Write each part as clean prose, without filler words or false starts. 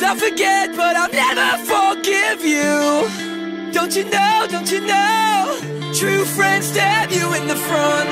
I'll forget, but I'll never forgive you. Don't you know, don't you know, true friends stab you in the front.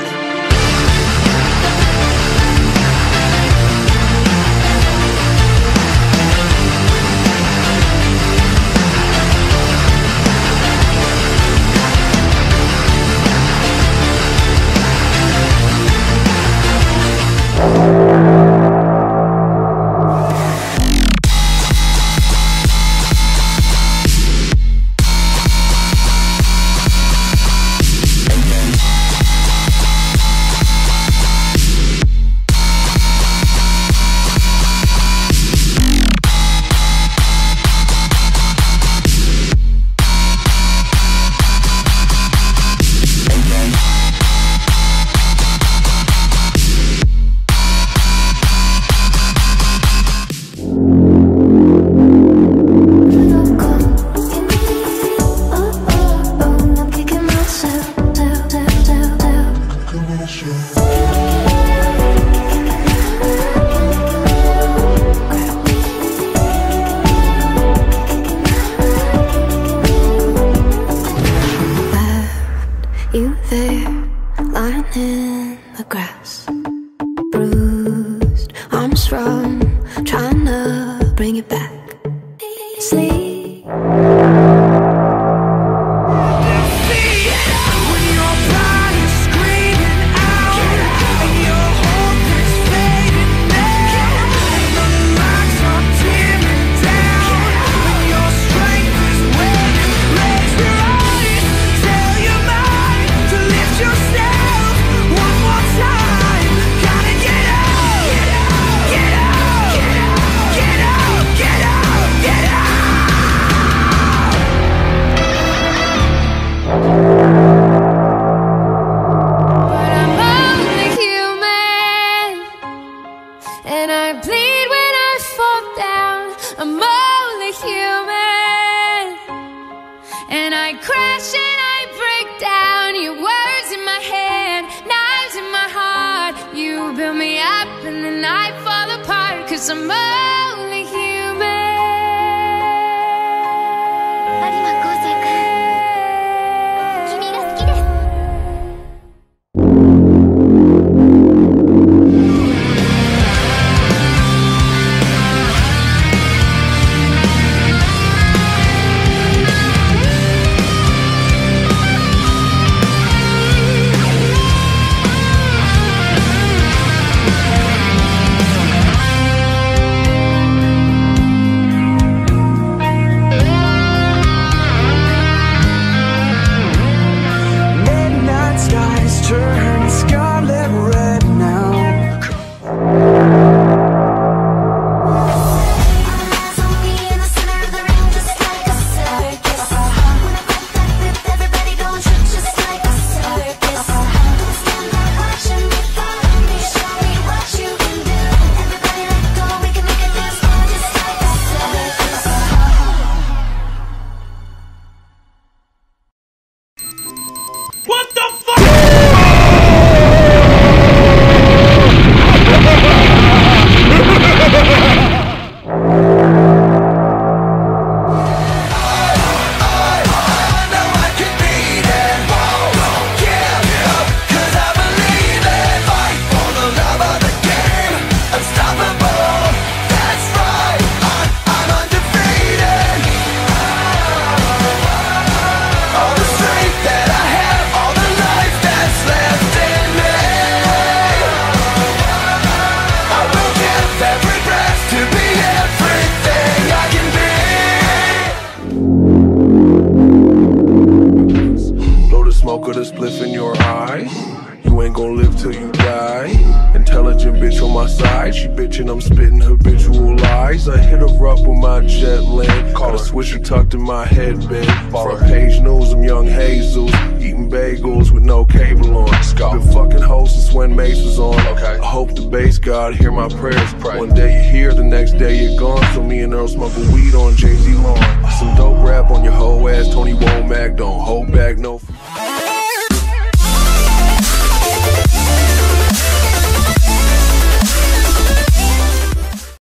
You there, lying in the grass, bruised, arms strong, trying to bring it back. Sleep. And I bleed when I fall down. I'm only human. And I crash and I break down. Your words in my head, knives in my heart. You build me up and then I fall apart. 'Cause I'm only human. What the fuck? Smoke of the spliff in your eye. You ain't gon' live till you die. Intelligent bitch on my side. She bitchin', I'm spittin' habitual lies. I hit her up with my jet lag. Got a swisher tucked in my headband. Front page news, I'm young Jesus. Eating bagels with no cable on. Been fucking hoes since when Mace was on. I hope the bass God hear my prayers. One day you're here, the next day you're gone. So me and Earl smoking weed on Jay-Z lawn. Some dope rap on your whole ass. Tony Womack, don't hold back, no.